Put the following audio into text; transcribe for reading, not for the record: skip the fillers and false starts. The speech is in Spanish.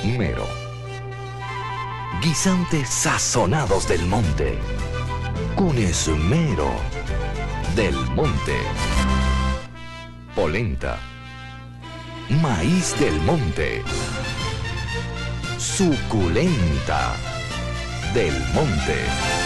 Mero. Guisantes sazonados del monte. Con esmero del monte. Polenta. Maíz del monte. Suculenta del monte.